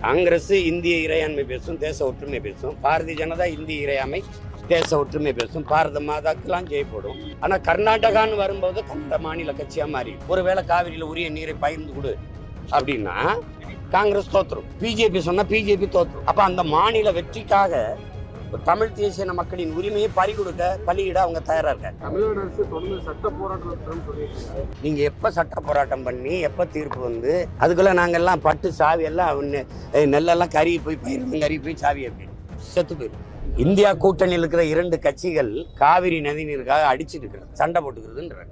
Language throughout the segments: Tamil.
காங்கிரஸ் இந்திய இறையாண்மை பேசும், தேச ஒற்றுமை பேசும். பாரதிய ஜனதா இந்திய இறையாண்மை தேச ஒற்றுமை பேசும். பாரத மாதாக்கெல்லாம் ஜெயப்படும். ஆனா கர்நாடகான்னு வரும்போது கன்னட மாநில கட்சியா மாறி ஒருவேளை காவிரியில உரிய நீரை பகிர்ந்து கொடு அப்படின்னா காங்கிரஸ் தோத்துரும். பிஜேபி சொன்னா பிஜேபி தோத்துரும். அப்ப அந்த மாநில வெற்றிக்காக தமிழ் தேசிய மக்களின் உரிமையை பறிகொடுக்க பலியிட அவங்க தயாரா இருக்காங்க. தமிழ்நாடு அரசு தொடர்ந்து சட்ட போராட்டம் சொல்லியிருக்காங்க. நீங்க எப்ப சட்ட போராட்டம் பண்ணி எப்ப தீர்ப்பு வந்து அதுக்குள்ள நாங்கெல்லாம் பட்டு சாவி எல்லாம் நெல்லெல்லாம் கருகி போய் பயிரும் கருகி போய் சாவி செத்து போயிடும். இந்தியா கூட்டணியில் இருக்கிற 2 கட்சிகள் காவிரி நதி நீருக்காக அடிச்சுட்டு இருக்கிறது, சண்டை போட்டுக்கிறதுன்ற.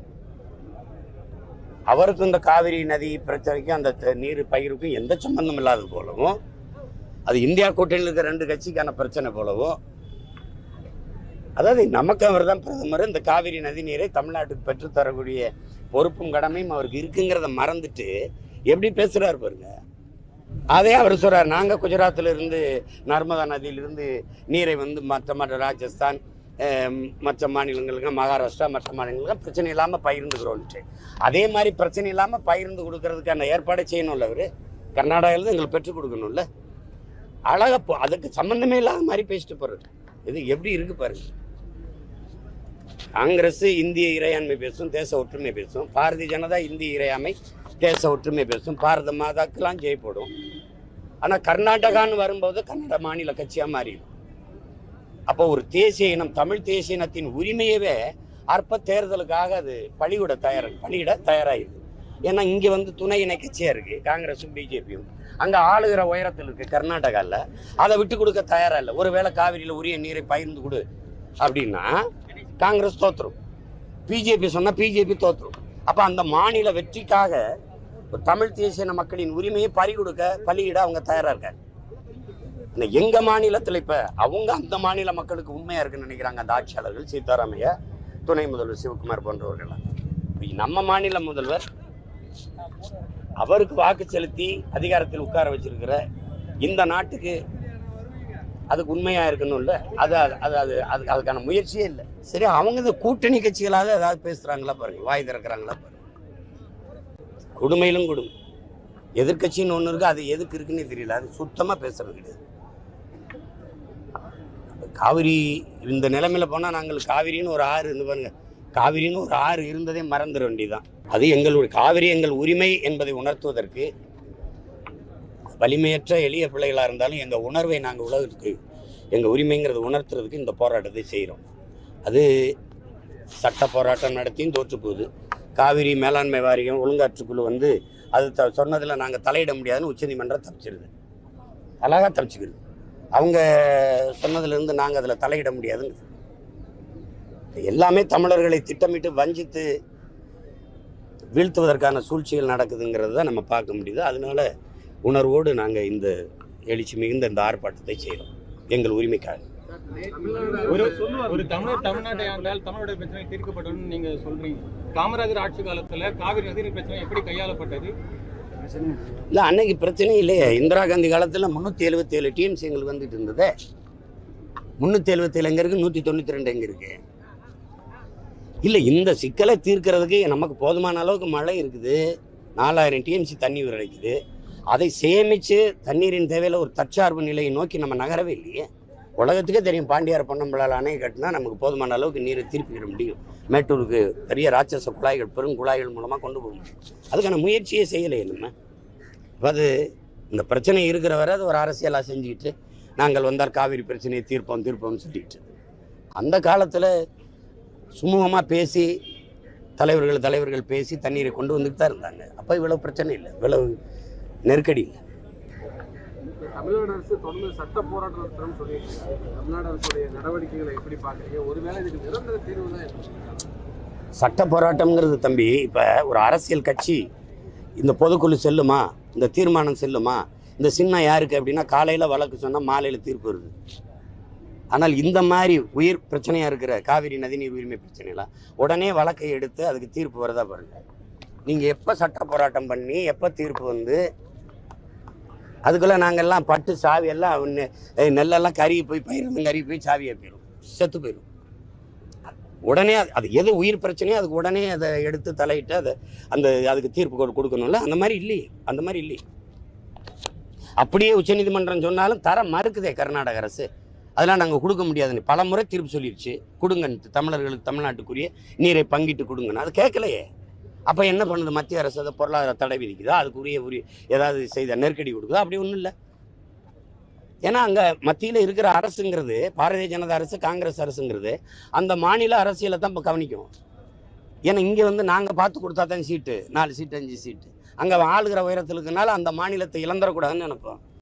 அவருக்கும் இந்த காவிரி நதி பிரச்சனைக்கும் அந்த நீர் பயிருக்கும் எந்த சம்பந்தம் இல்லாதது போலவும், அது இந்தியா கூட்டணியில் இருக்கிற 2 கட்சிக்கான பிரச்சனை போலவும், அதாவது நமக்கு அவர் தான் பிரதமர், இந்த காவிரி நதி நீரை தமிழ்நாட்டுக்கு பெற்றுத்தரக்கூடிய பொறுப்பும் கடமையும் அவருக்கு இருக்குங்கிறத மறந்துட்டு எப்படி பேசுறாரு பாருங்க. அதே அவர் சொல்றார், நாங்க குஜராத்ல இருந்து நர்மதா நதியிலிருந்து நீரை வந்து மற்ற ராஜஸ்தான் மற்ற மாநிலங்களுக்கு, மகாராஷ்டிரா மற்ற மாநிலங்களுக்கு பிரச்சனை இல்லாம பகிர்ந்துக்கிறோம்ட்டு. அதே மாதிரி பிரச்சனை இல்லாம பகிர்ந்து கொடுக்கறதுக்கான ஏற்பாடை செய்யணும்ல அவரு. கர்நாடகாவில எங்களுக்கு பெற்றுக் கொடுக்கணும்ல. அழகா அதுக்கு சம்பந்தமே இல்லாத மாதிரி பேசிட்டு போறது. இது எப்படி இருக்கு பாருங்க. காங்கிரஸ் இந்திய இறையாண்மை பேசும், தேச ஒற்றுமை பேசும். பாரதிய ஜனதா இந்திய இறையாண்மை தேச ஒற்றுமை பேசும். பாரத மாதாக்கெல்லாம் ஜெயப்படும். ஆனா கர்நாடகான்னு வரும்போது கன்னட மாநில கட்சியா மாறிடும். அப்போ ஒரு தேசிய இனம், தமிழ் தேசிய இனத்தின் உரிமையவே அற்ப தேர்தலுக்காக அது பலியிட தயாராகிடுது. ஏன்னா இங்க வந்து துணை இணை கட்சியா இருக்கு காங்கிரஸும் பிஜேபியும். அங்க ஆளுகிற உயரத்தில் இருக்கு கர்நாடகாவில். அதை விட்டு கொடுக்க தயாரா இல்லை. ஒருவேளை காவிரியில உரிய நீரை பகிர்ந்து கொடு அப்படின்னா காங்கிரஸ் தோத்துரும். பிஜேபி சொன்னா பிஜேபி தோத்துரும். அப்ப அந்த மாநில வெற்றிக்காக தமிழ் தேசிய மக்களின் உரிமையை பறிகொடுக்க பலியிட அவங்க தயாரா இருக்காங்க. எங்க மாநிலத்தில் இப்ப அவங்க அந்த மாநில மக்களுக்கு உண்மையா இருக்குன்னு நினைக்கிறாங்க அந்த ஆட்சியாளர்கள், சீதாராமையா, துணை முதல்வர் சிவகுமார் போன்றவர்கள். நம்ம மாநில முதல்வர் அவருக்கு வாக்கு செலுத்தி அதிகாரத்தில் உட்கார வச்சிருக்கிற இந்த நாட்டுக்கு அதுக்கு உண்மையா இருக்கணும்ல. அதுக்கான முயற்சியே இல்லை. சரி, அவங்க இந்த கூட்டணி கட்சிகளாக ஏதாவது பேசுறாங்களா பாருங்க, வாய் திறக்கிறாங்களா பாருங்க. கொடுமையிலும் கொடுமை. எதிர்கட்சின்னு ஒண்ணு இருக்கு, அது எதுக்கு இருக்குன்னு தெரியல. அது சுத்தமா பேசுறது கிடையாது. காவிரி இந்த நிலைமையில போனா நாங்கள் காவிரின்னு ஒரு ஆறு இருந்து பாருங்க, காவிரின்னு ஒரு ஆறு இருந்ததே மறந்துட வேண்டியதான். அது எங்களுடைய காவிரி எங்கள் உரிமை என்பதை உணர்த்துவதற்கு வலிமையற்ற எளிய பிள்ளைகளாக இருந்தாலும் எங்கள் உணர்வை நாங்கள் உலகத்துக்கு எங்கள் உரிமைங்கிறத உணர்த்துறதுக்கு இந்த போராட்டத்தை செய்கிறோம். அது சட்ட போராட்டம் நடத்தியும் தோற்று போகுது. காவிரி மேலாண்மை வாரியம் ஒழுங்காற்றுக்குழு வந்து அது சொன்னதில் நாங்கள் தலையிட முடியாதுன்னு உச்சநீதிமன்றம் தப்பிச்சிருது. அழகாக தப்பிச்சுக்கிறது. அவங்க சொன்னதுலேருந்து நாங்கள் அதில் தலையிட முடியாதுங்க. எல்லாமே தமிழர்களை திட்டமிட்டு வஞ்சித்து வீழ்த்துவதற்கான சூழ்ச்சிகள் நடக்குதுங்கிறது தான் நம்ம பார்க்க முடியுது. அதனால உணர்வோடு நாங்கள் இந்த எழுச்சி மிகுந்த இந்த ஆர்ப்பாட்டத்தை செய்கிறோம் எங்கள் உரிமைக்காக. ஒரு தமிழ்நாட்டை ஆண்டால் தமிழோட பிரச்சனை தீர்க்கப்படும் நீங்க சொல்றீங்க. காமராஜர் ஆட்சி காலத்துல காவிரி நதி பிரச்சனை எப்படி கையாளப்பட்டது? இல்லை, அன்னைக்கு பிரச்சனை இல்லையே. இந்திரா காந்தி காலத்தில் 377 டிஎம்சி எங்களுக்கு வந்துட்டு இருந்தது. 377 எங்கே இருக்குது, 192 எங்கே இருக்கு? இல்லை, இந்த சிக்கலை தீர்க்கிறதுக்கு நமக்கு போதுமான அளவுக்கு மழை இருக்குது. 4000 டிஎம்சி தண்ணீர் கிடைக்குது. அதை சேமித்து தண்ணீரின் தேவையில் ஒரு தற்சார்பு நிலையை நோக்கி நம்ம நகரவே இல்லையே. உலகத்துக்கே தெரியும், பாண்டியார் பொன்னம்பலால் அணை கட்டினா நமக்கு போதுமான அளவுக்கு நீரை திருப்பிக்கிட முடியும். மேட்டூருக்கு பெரிய ராட்சச குழாய்கள், பெருங்குழாய்கள் மூலமாக கொண்டு போக முடியும். அதுக்கான முயற்சியே செய்யலையே நம்ம. அது இந்த பிரச்சனை இருக்கிற வரை அது ஒரு அரசியலாக செஞ்சுக்கிட்டு நாங்கள் வந்தால் காவிரி பிரச்சனையை தீர்ப்போம்னு சொல்லிட்டு அந்த காலத்தில் சுமூகமாக பேசி தலைவர்கள் பேசி தண்ணீரை கொண்டு வந்துட்டு தான் இருந்தாங்க. அப்போ இவ்வளவு பிரச்சனை இல்லை, இவ்வளவு நெருக்கடி இல்லை. தமிழ்நாடு அரசு தொடர்ந்து சட்ட போராட்டம் சொல்லியிருக்காங்க. தமிழ்நாடு அரசுடைய நடவடிக்கைகளை எப்படி பார்க்குறீங்க? ஒருவேளை இதுக்கு நிரந்தர தீர்வு தான் சட்ட போராட்டம்ங்கிறது தம்பி. இப்போ ஒரு அரசியல் கட்சி இந்த பொதுக்குழு செல்லுமா, இந்த தீர்மானம் செல்லுமா, இந்த சின்னம் யாருக்கு அப்படின்னா காலையில் வழக்கு சொன்னால் மாலையில் தீர்ப்பு வருது. ஆனால் இந்த மாதிரி உயிர் பிரச்சனையாக இருக்கிற காவிரி நதிநீர் உரிமை பிரச்சனைலாம் உடனே வழக்கை எடுத்து அதுக்கு தீர்ப்பு வருதா பாருங்க. நீங்கள் எப்போ சட்ட போராட்டம் பண்ணி எப்போ தீர்ப்பு வந்து அதுக்குள்ளே நாங்கள்லாம் பட்டு சாவி எல்லாம் நெல்லெல்லாம் கருகி போய் கருகி போய் சாவியாக போயிடும், செத்து போயிடும். உடனே அது எது உயிர் பிரச்சனையோ அதுக்கு உடனே அதை எடுத்து தலையிட்டு அதுக்கு தீர்ப்பு கொடுக்கணும்ல. அந்த மாதிரி இல்லையே. அப்படியே உச்சநீதிமன்றம் சொன்னாலும் தர மறுக்குதே கர்நாடக அரசு. அதெல்லாம் நாங்கள் கொடுக்க முடியாதுன்னு பல முறை தீர்ப்பு சொல்லிடுச்சு. கொடுங்கன்ட்டு தமிழர்களுக்கு தமிழ்நாட்டுக்குரிய நீரை பங்கிட்டு கொடுங்கன்னு. அது கேட்கலையே. அப்போ என்ன பண்ணுது மத்திய அரசு? அதை பொருளாதார தடை விதிக்குதா? அதுக்குரிய ஏதாவது செய்த நெருக்கடி கொடுக்குதா? அப்படி ஒன்றும் இல்லை. ஏன்னா அங்கே மத்தியில் இருக்கிற அரசுங்கிறது பாரதிய ஜனதா அரசு, காங்கிரஸ் அரசுங்கிறது அந்த மாநில அரசியலை தான் இப்போ கவனிக்கும். ஏன்னா இங்கே வந்து நாங்கள் பார்த்து கொடுத்தா தான் சீட்டு, 4 சீட்டு 5 சீட்டு. அங்கே ஆளுகிற உயரத்தில் இருக்கனால அந்த மாநிலத்தை இழந்துடக்கூடாதுன்னு நினைப்போம்.